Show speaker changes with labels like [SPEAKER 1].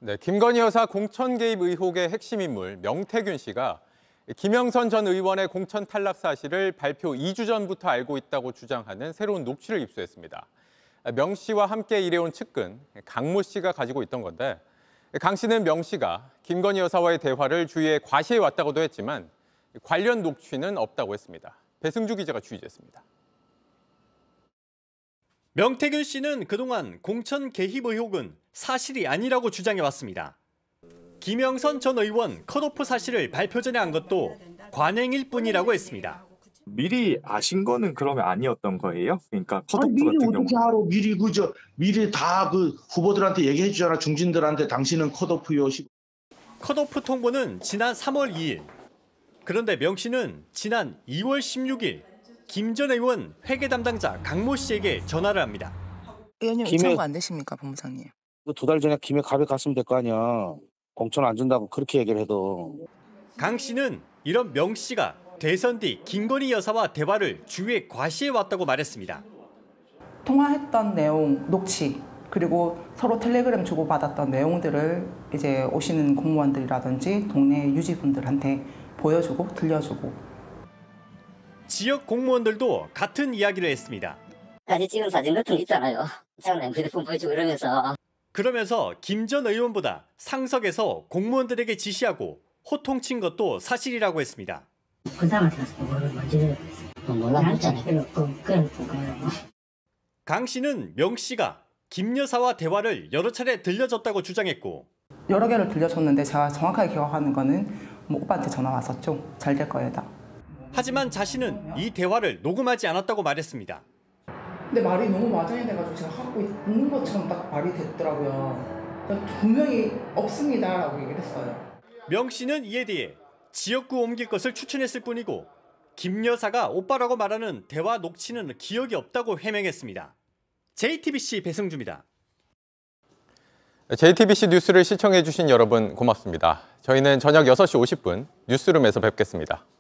[SPEAKER 1] 네, 김건희 여사 공천 개입 의혹의 핵심 인물 명태균 씨가 김영선 전 의원의 공천 탈락 사실을 발표 2주 전부터 알고 있다고 주장하는 새로운 녹취를 입수했습니다. 명 씨와 함께 일해온 측근 강모 씨가 가지고 있던 건데, 강 씨는 명 씨가 김건희 여사와의 대화를 주위에 과시해 왔다고도 했지만 관련 녹취는 없다고 했습니다. 배승주 기자가 취재했습니다.
[SPEAKER 2] 명태균 씨는 그동안 공천 개입 의혹은 사실이 아니라고 주장해왔습니다. 김영선 전 의원 컷오프 사실을 발표 전에 한 것도 관행일 뿐이라고 했습니다.
[SPEAKER 3] 미리 아신 거는 그러면 아니었던 거예요? 그러니까 컷오프
[SPEAKER 4] 미리
[SPEAKER 3] 같은 경우.
[SPEAKER 4] 어떻게 알아? 미리 다 그 후보들한테 얘기해 주잖아. 중진들한테 당신은 컷오프요.
[SPEAKER 2] 컷오프 통보는 지난 3월 2일. 그런데 명 씨는 지난 2월 16일 김 전 의원 회계 담당자 강모 씨에게 전화를 합니다.
[SPEAKER 5] 의원님 의청구 안 되십니까, 본부장님?
[SPEAKER 6] 2달 전에 김해 갑에 갔으면 될 거 아니야. 공천 안 준다고 그렇게 얘기를 해도.
[SPEAKER 2] 강 씨는 이런 명 씨가 대선 뒤 김건희 여사와 대화를 주위에 과시해 왔다고 말했습니다.
[SPEAKER 5] 통화했던 내용, 녹취, 그리고 서로 텔레그램 주고받았던 내용들을 이제 오시는 공무원들이라든지 동네 유지분들한테 보여주고 들려주고.
[SPEAKER 2] 지역 공무원들도 같은 이야기를 했습니다.
[SPEAKER 7] 사진 찍은 사진 같은 거 있잖아요. 장난 휴대폰 보여주고
[SPEAKER 2] 그러면서 김 전 의원보다 상석에서 공무원들에게 지시하고 호통친 것도 사실이라고 했습니다.
[SPEAKER 7] 그 사람한테 몰랐잖아요.
[SPEAKER 2] 강 씨는 명 씨가 김 여사와 대화를 여러 차례 들려줬다고 주장했고,
[SPEAKER 5] 여러 개를 들려줬는데 제가 정확하게 기억하는 거는 뭐 오빠한테 전화 왔었죠. 잘 될 거예요, 다.
[SPEAKER 2] 하지만 자신은 이 대화를 녹음하지 않았다고 말했습니다.
[SPEAKER 5] 근데 말이 너무 와전이 돼가지고 제가 하고 있는 것처럼 딱 말이 됐더라고요. 분명히 없습니다라고 얘기를 했어요.
[SPEAKER 2] 명 씨는 이에 대해 지역구 옮길 것을 추천했을 뿐이고, 김 여사가 오빠라고 말하는 대화 녹취는 기억이 없다고 해명했습니다. JTBC 배승주입니다.
[SPEAKER 1] JTBC 뉴스를 시청해 주신 여러분 고맙습니다. 저희는 저녁 6시 50분 뉴스룸에서 뵙겠습니다.